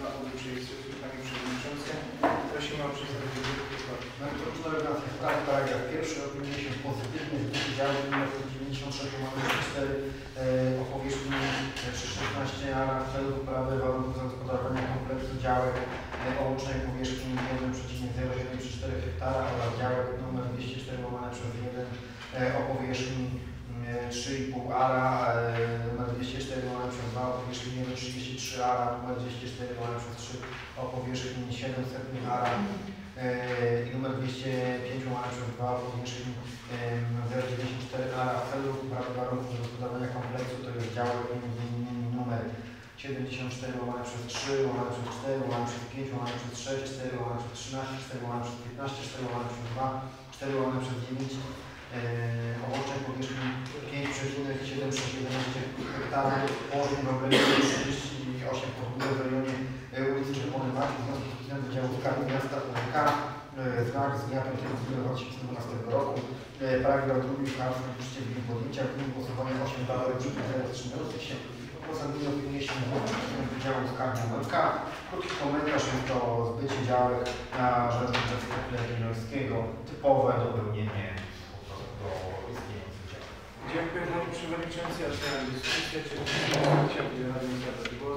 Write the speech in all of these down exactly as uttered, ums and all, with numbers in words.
Budownictwa Obręcznej Instytucji Panie Przewodniczący. Prosimy o przedstawienie uchwały. Merytoryczna regulacja sprawy, paragraf pierwszy opiniuje się pozytywnie z druku działu nr dziewięćdziesiąt sześć cztery o powierzchni szesnaście ara w celu poprawy warunków zagospodarowania kompleksu działek o łącznej powierzchni jeden przecinek zero siedem trzy cztery hektara oraz działek nr dwieście cztery łamane przez jeden o powierzchni trzy i pół ara, numer dwieście cztery łamane przez dwa o powierzchni jeden przecinek trzydzieści trzy ara, numer dwieście cztery łamane przez trzy o powierzchni siedemset ara i numer dwieście pięć łamane przez dwa o powierzchni zero przecinek dziewięćdziesiąt cztery ara w celu poprawy warunków zagospodarowania kompleksu, to jest działek numer siedemdziesiąt cztery łamane przez trzy, łamane przez cztery, łamane przez pięć, łamane przez sześć, cztery, łamane przez trzynaście, cztery, łamane przez piętnaście, cztery, łamane przez dwa, cztery, łamane przez dziewięć o łącznej powierzchni pięć przecinek siedem sześć jedenaście hektara położeń w obrębie trzydzieści osiem podwórek w rejonie ulicy Czerwony Mark w związku z pisem Wydziału Skarbu Miasta O K znak z dnia piątego dwa tysiące dwunastego roku. Paragraf drugi w kartce w podjęcia w dniu głosowania osiem za zero wstrzymujących się. Uzasadnienie opiniuje się Wydziału Skarbu O K. Krótki komentarz, jest to zbycie działek na rzecz Urzędu Jagiellońskiego. Typowe dopełnienie do istniejących działek. Dziękuję Panie Przewodniczący. Otwieram dyskusję. Czy chciałby radny zabrać głos?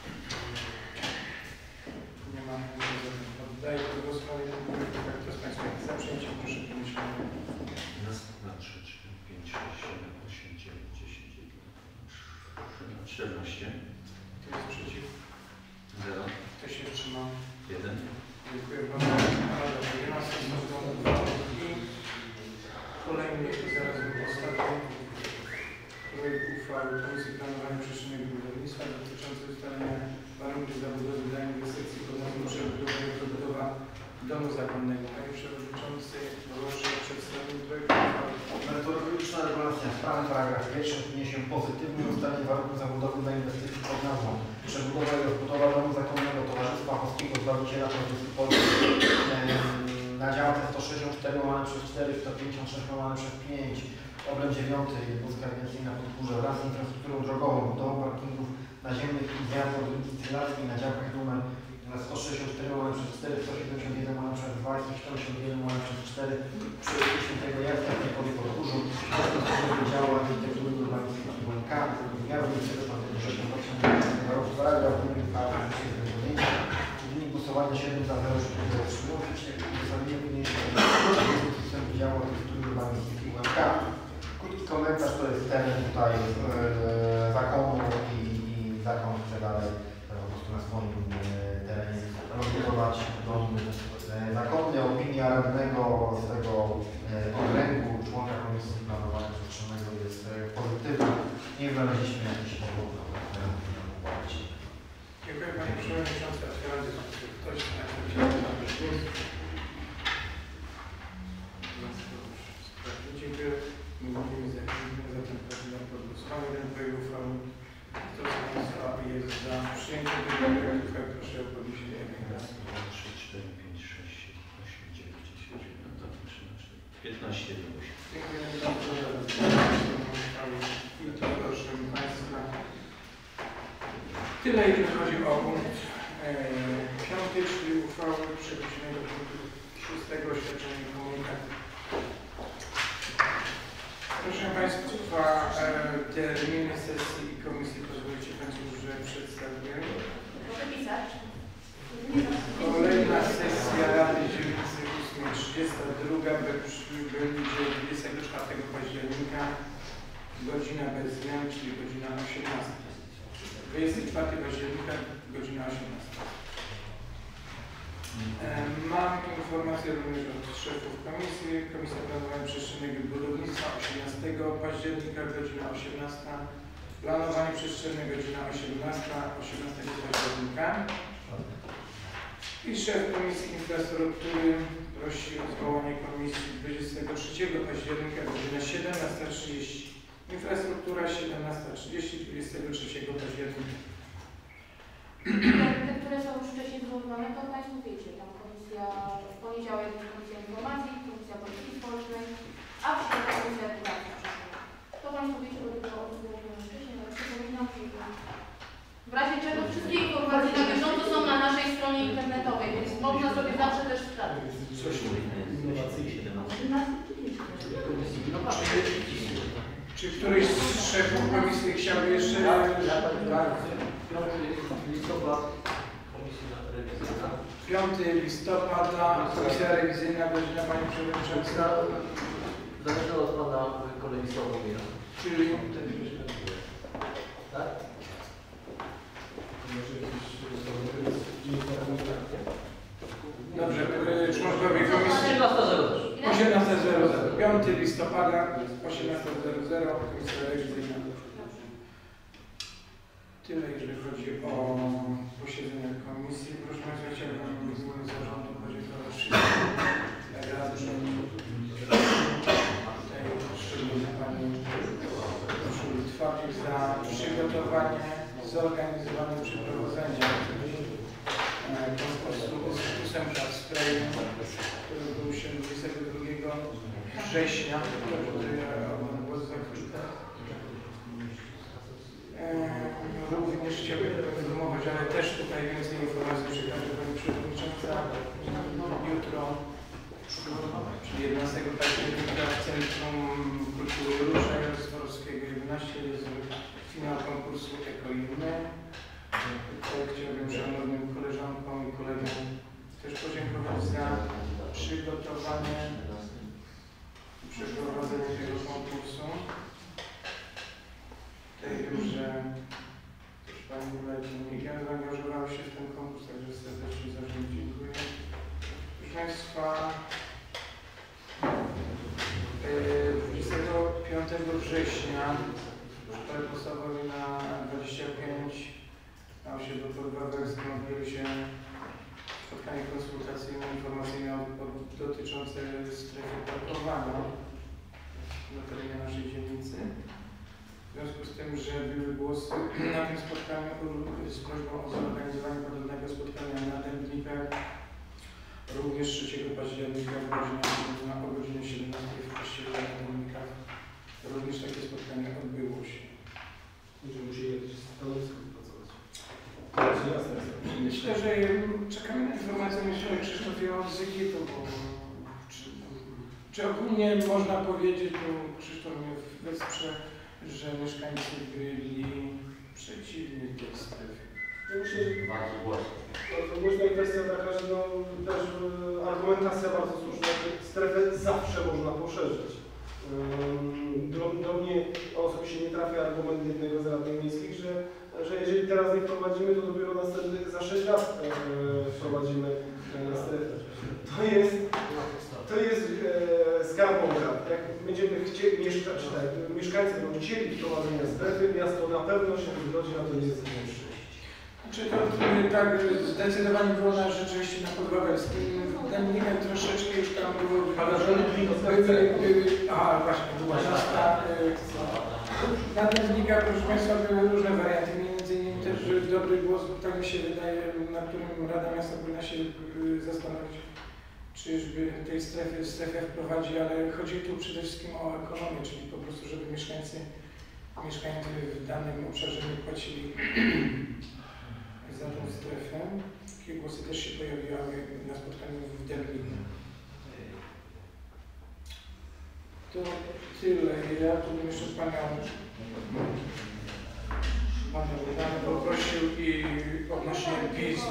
Nie ma. Oddaję do głosowania. Kto z Państwa jest za przyjęciem? Proszę podnieść rękę. Raz, dwa, trzy, cztery, pięć, sześć, siedem, osiem, dziewięć, dziesięć, jedenaście, czternaście. Kto jest przeciw? zero. Kto się wstrzymał? jeden. Dziękuję bardzo. I kolejny, zaraz ostatni projekt uchwały Komisji Planowania Przestrzennego i Budownictwa dotyczący ustalenia warunków zabudowy dla inwestycji pod nazwą przebudowa i rozbudowa domu zakonnego. Panie Przewodniczący, proszę o przedstawienie projektu uchwały. Merytoryczna regulacja sprawy, paragraf pierwszy opiniuje się pozytywnie ustalenie warunków zabudowy dla inwestycji pod nazwą przebudowa i rozbudowa domu zakonnego Towarzystwa Polskiego Zbawiciela Konstytucji Polskiej na działce sto sześćdziesiąt cztery łamane przez cztery, sto pięćdziesiąt sześć łamane przez pięć, obręb dziewiąty, jednostka ewidencyjna Podgórze wraz z infrastrukturą drogową, budową parkingów naziemnych i zjazdu od ulicy Cyrackiej na działkach numer sto sześćdziesiąt cztery łamane przez cztery, sto siedemdziesiąt jeden łamane przez dwa, sto siedemdziesiąt jeden łamane przez cztery przy ulicy Świętego Jacka w Podgórzu Podgórzu Wydziału Architektury i Urbanistyki W K z dnia dwudziestego czwartego września dwa tysiące dwunastego roku. Paragraf drugi uchwały w dniu głosowania siedem za zero wstrzymujących się. Uzasadnienie opiniuje się system Wydziału Architektury i Urbanistyki W K. Krótki komentarz, to jest teren tutaj e, zakonu i, i zakon chce dalej po prostu na swoim e, terenie rozbudować dom e, zakonny. Opinia radnego z tego e, okręgu, członka Komisji Planowania Przestrzennego jest e, pozytywna. Nie znaleźliśmy jakichś powodów, które mogą Dziękuję Panie Przewodniczący. Otwieram dyskusję. Ktoś z Państwa chciałby zabrać głos? Dziękuję. Mówimy za zatem prawidłowo pod głosowanie ten projekt uchwały. Kto z Państwa jest za przyjęciem tego projektu uchwały? Proszę o podniesienie ręki. raz, dwa, trzy, cztery, pięć, sześć, siedem, osiem, dziewięć, dziesięć, jedenaście, trzynaście, piętnaście, osiem. Dziękuję bardzo za uchwałę. I to proszę Państwa. Tyle jeśli chodzi o punkt e, piąty, czyli uchwałę przechodzimy do punktu szóstego, oświadczenie komunikacji. Proszę Państwa, e, terminy sesji i komisji pozwolicie Państwo, że przedstawię. Proszę pisać. Kolejna sesja Rady Dzielnicy ósmej trzydziesta druga będzie dwudziestego czwartego października, godzina bez zmian, czyli godzina osiemnasta. dwudziestego czwartego października, godzina osiemnasta. Mam informację również od szefów komisji. Komisja Planowania Przestrzennego i Budownictwa osiemnastego października, godzina osiemnasta. Planowanie przestrzenne, godzina osiemnasta, osiemnastego października. I szef Komisji Infrastruktury prosi o zwołanie komisji dwudziestego trzeciego października, godzina siedemnasta trzydzieści. Infrastruktura siedemnasta trzydzieści, dwudziestego trzeciego października. Te, które są już wcześniej złożone, to Państwo wiecie, tam komisja, w poniedziałek Komisja Informacji, Komisja Polityki Społecznej, a w środę Komisja Edukacji. To Państwo wiecie, bo tylko złożone wcześniej, ale przypominam, że w razie czego wszystkie informacje na bieżąco są na można sobie zawsze też sprawdzić. Coś Czy któryś z szefów komisji chciałby jeszcze... piątego listopada, komisja rewizyjna, godzina Pani Przewodnicząca. Zależy od Pana kolegi Sławomira. Czyli... Tak? Dobrze, y, członkowie komisji... osiemnasta zero zero. osiemnasta zero zero. piątego listopada, osiemnasta zero zero, komisja rewizyjna. Tyle, jeżeli chodzi o posiedzenie komisji. Proszę Państwa, chciałbym w imieniu zarządu podziękować wszystkim radnym, tutaj szczególnie Pani Urszuli Twardzik za przygotowanie, zorganizowane przeprowadzenie konkursu ósemka w sprawie, który odbył się dwudziestego drugiego września. Tutaj oddam głos za chwilkę. Również chciałbym informować, ale też tutaj więcej informacji przekaże Pani Przewodnicząca. Jutro, czyli jedenastego października w Centrum Kultury Różnej Swarowskiego jedenaście jest finał konkursu Eko-Inny. Tutaj chciałbym szanownym koleżankom i kolegom też podziękować za przygotowanie i przeprowadzenie tego konkursu. Tutaj wiem, że też Pani Mlekiem zaangażowała się w ten konkurs, także serdecznie za to dziękuję. Proszę Państwa, dwudziestego piątego września w szkole podstawowej na dwadzieścia pięć na osiedlu podwawelskim odbyły się spotkanie konsultacyjne, informacyjne dotyczące strefy parkowania na terenie naszej dzielnicy. W związku z tym, że były głosy na tym spotkaniu z prośbą o zorganizowanie podobnego spotkania na Dębnikach również trzeciego października w godzinie, o godzinie siedemnastej w kościele na Dębnikach. Również takie spotkanie odbyło się. Będziemy musieli jakieś stanowisko wypracować. Myślę, że czekamy na informację. Myślę, że Krzysztofie od Zygitu, bo czy, czy ogólnie można powiedzieć, bo Krzysztof mnie wesprze, że mieszkańcy byli przeciwni tej strefie. Ja myślę, że Bardzo głośno. to głośna kwestia taka, że no, też argumentacja bardzo słuszna, że strefę zawsze można poszerzyć. Do, do mnie osobiście nie trafia argument jednego z radnych miejskich, że, że jeżeli teraz nie wprowadzimy, to dopiero następnych za sześć lat e, wprowadzimy e, strefę. To jest, to jest e, skarbonka. Jak będziemy chcieli, mieszkać, tak, mieszkańcy będą chcieli wprowadzenia strefy, miasto na pewno się zgodzi na to język większy. Czy to tak zdecydowanie było na rzeczywiście na Podwawelskim. Dębnikach troszeczkę już tam było wyważone. Aha, właśnie, była miasta. Na Dębnikach, proszę Państwa, były różne warianty. Między innymi też dobry głos, tak mi się wydaje, na którym Rada Miasta powinna się zastanowić, czyżby tej strefy, strefę wprowadzi, ale chodzi tu przede wszystkim o ekonomię, czyli po prostu, żeby mieszkańcy, mieszkańcy w danym obszarze nie płacili za tą strefę. Takie głosy też się pojawiały na spotkaniu w Dębniku. To tyle. Ja tu bym jeszcze Panią Panią Bogdanę poprosił i odnośnie pism.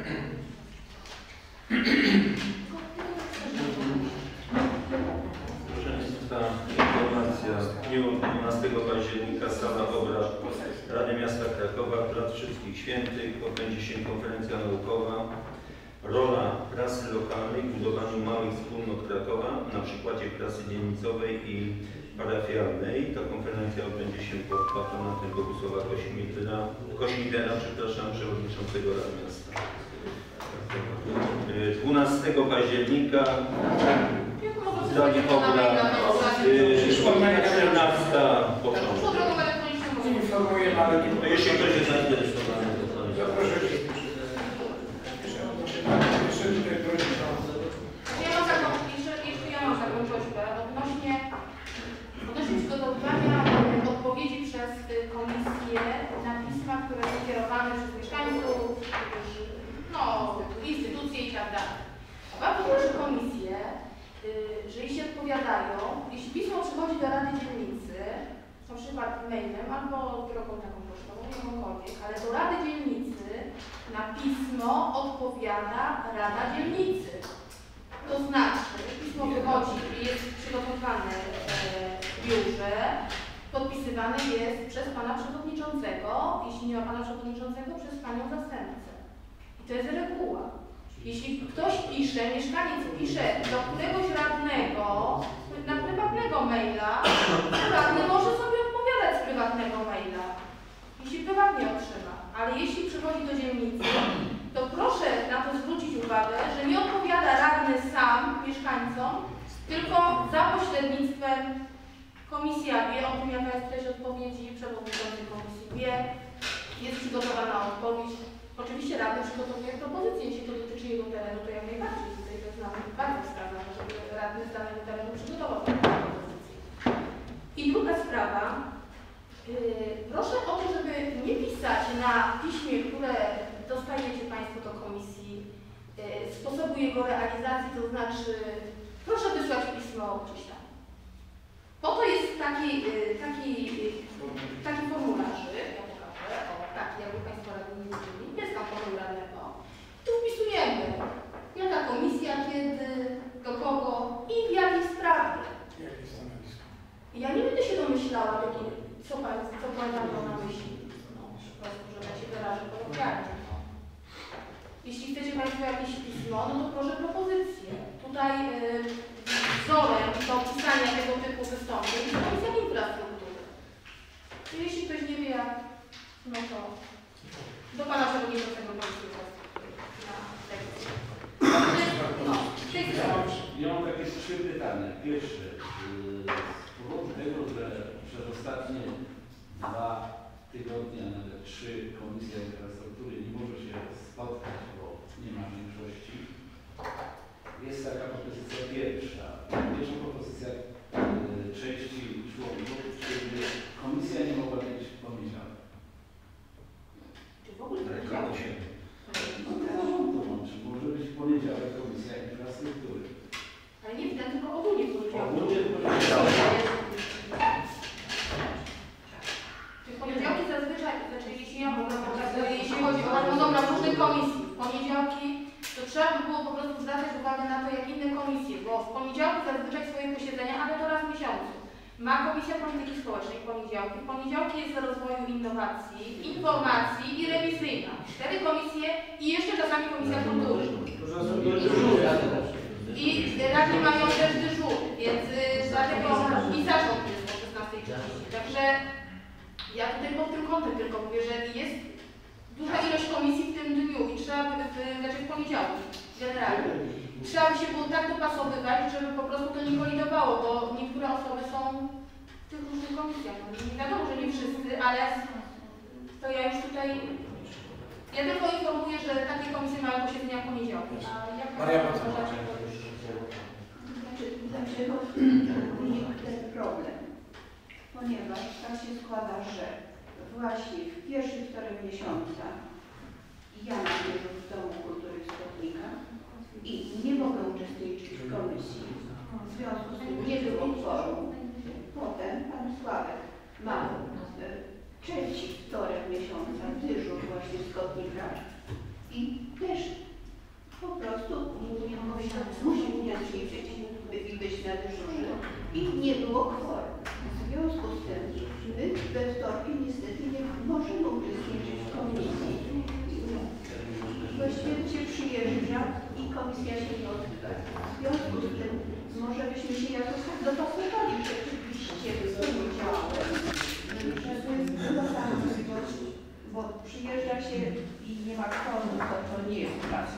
Proszę Państwa, informacja. W dniu dwunastego października sala obrad Rady Miasta Krakowa, Plac Wszystkich Świętych, odbędzie się konferencja naukowa Rola prasy lokalnej w budowaniu małych wspólnot Krakowa na przykładzie prasy dzielnicowej i parafialnej. Ta konferencja odbędzie się pod patronatem Bogusława Kośmigera, Kośmigera, przepraszam, przewodniczącego Rady Miasta. dwunastego października zdanie obrad, czternasta początek. Informuję, ale To jeśli ktoś jest zainteresowany, to to proszę się. Jeszcze tutaj prośba. Ja mam taką, jeszcze, jeszcze ja mam taką prośbę odnośnie, odnośnie przygotowywania odpowiedzi przez komisję na pisma, które są kierowane przez mieszkańców, no, instytucje i tak dalej. Bardzo proszę komisję, yy, że jeśli odpowiadają, jeśli pismo przychodzi do Rady Dzielnicy, na przykład mailem albo drogą taką pocztową, jakąkolwiek, ale do Rady Dzielnicy na pismo odpowiada Rada Dzielnicy. To znaczy, pismo wychodzi i jest przygotowane w biurze, podpisywane jest przez Pana Przewodniczącego, jeśli nie ma Pana Przewodniczącego, przez Panią Zastępcę. I to jest reguła. Jeśli ktoś pisze, mieszkaniec pisze do któregoś radnego, na prywatnego maila, to radny może sobie odpowiadać z prywatnego maila, jeśli prywatnie otrzyma. Ale jeśli przychodzi do dzielnicy, to proszę na to zwrócić uwagę, że nie odpowiada radny sam mieszkańcom, tylko za pośrednictwem komisja wie o tym, jaka jest treść odpowiedzi, przewodniczący komisji wie, jest przygotowana odpowiedź. Oczywiście radny przygotowuje propozycję, jeśli to dotyczy jego terenu, to jak najbardziej. Tutaj to jest nawet bardzo wskazane, żeby radny z danego terenu przygotował taką propozycję. I druga sprawa. Yy, proszę o to, żeby nie pisać na piśmie, które dostajecie Państwo do komisji, yy, sposobu jego realizacji, to znaczy proszę wysłać pismo gdzieś tam. Po to jest taki, yy, taki, yy, taki formularzyk, ja pokażę, o taki, jakby Państwo radni nie widzieli, jest tam formularnego. Tu wpisujemy, jaka komisja, kiedy, do kogo i w jakiej sprawie. Jakie stanowisko? Ja nie będę się domyślała, jaki, co Pan, co Pan tam ma na myśli. No, po prostu, że ja się wyrażę kolokwialnie. No. Jeśli chcecie Państwo jakieś pismo, no to proszę propozycję. Tutaj yy, wzorem do pisania tego typu wystąpień jest Komisja Infrastruktury. Czyli jeśli ktoś nie wie jak, no to do Pana Przewodniczącego Komisji Infrastruktury na lekcję. No, Ja mam, ja mam takie trzy pytania. Pierwsze, z powodu tego, że przez ostatnie dwa tygodnie, a nawet trzy, Komisja Infrastruktury nie może się spotkać, bo nie ma większości. Jest taka propozycja pierwsza. Pierwsza propozycja y, części członków, czyli komisja nie mogła mieć w poniedziałek. czy w ogóle Tak, działo się. No to czy może być w poniedziałek Komisja Infrastruktury. Ale nie w ten, tylko ogólnie w poniedziałek. Ogólnie w Czy w poniedziałki zazwyczaj, znaczy jeśli ja mogę, to jeśli chodzi o harmonogram różnych komisji, w poniedziałki, to trzeba by było po prostu zwracać uwagę na to, jak inne komisje, bo w poniedziałki zazwyczaj swoje posiedzenia, ale to raz w miesiącu. Ma Komisja Polityki Społecznej poniedziałki, w poniedziałki jest do rozwoju innowacji, informacji i rewizyjna. Cztery komisje i jeszcze czasami Komisja Kultury. I radni mają też dyżury, więc yy, dlatego i zarząd jest o szesnastej trzydzieści. Także ja tutaj pod tym kątem tylko mówię, że jest duża ilość komisji w tym dniu i trzeba by, w, znaczy w poniedziałki generalnie. Trzeba by się było tak dopasowywać, żeby po prostu to nie kolidowało, bo niektóre osoby są w tych różnych komisjach. Nie wiadomo, że nie wszyscy, ale to ja już tutaj... Ja tylko informuję, że takie komisje mają posiedzenia w poniedziałki. A jak Maria Państwo Pawełowna. uważacie, to już... Znaczy, dlaczego wynikł ten problem? Ponieważ tak się składa, że właśnie w pierwszych wtorek miesiąca ja mam dyżur w Domu Kultury w Skotnikach i nie mogę uczestniczyć w komisji. W związku z tym nie było kworum. Potem pan Sławek ma trzeci wtorek miesiąca dyżur właśnie w Skotnikach i też po prostu musi uczestniczyć i być na dyżurze i nie było kworum. W związku z tym my we wtorki niestety nie możemy uczestniczyć w komisji. Właściwie się przyjeżdża i komisja się nie odbywa. W związku z tym może byśmy się jakoś tak dopasowali rzeczywiście w poniedziałek, żeby była ta możliwość, bo przyjeżdża się i nie ma kworum, to to nie jest praca.